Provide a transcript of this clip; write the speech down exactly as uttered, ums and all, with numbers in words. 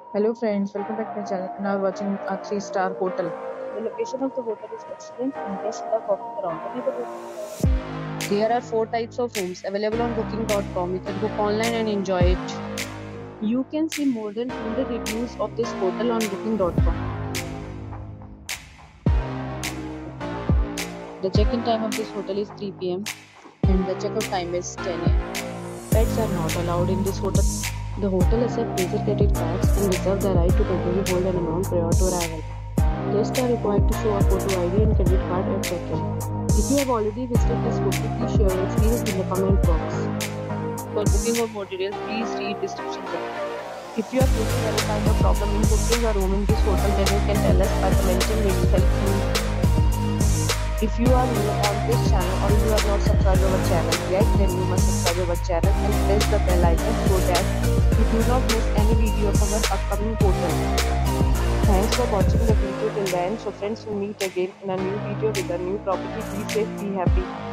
Hello friends, welcome back to my channel. Now we're watching a three star hotel. The location of the hotel is excellent and guests love walking around the neighborhood. There are four types of rooms available on booking dot com. You can book online and enjoy it. You can see more than one hundred reviews of this hotel on booking dot com. The check-in time of this hotel is three p m and the check-out time is ten a m Pets are not allowed in this hotel. The hotel accepts major credit cards and reserves the right to temporarily hold an amount prior to arrival. Guests are required to show a photo I D and credit card at check-in. If you have already visited this hotel, please share your experience in the comment box. For booking or more details, please read description below. If you are facing any kind of problem in booking a room in this hotel, then you can tell us by commenting. We will help you. If you are new on this channel or you are not subscribed to our channel yet, then you must subscribe to our channel and press the bell icon so that you do not miss any video of our upcoming hotel. Thanks for watching the video till the end. So friends, will meet again in a new video with a new property. Be safe, be happy.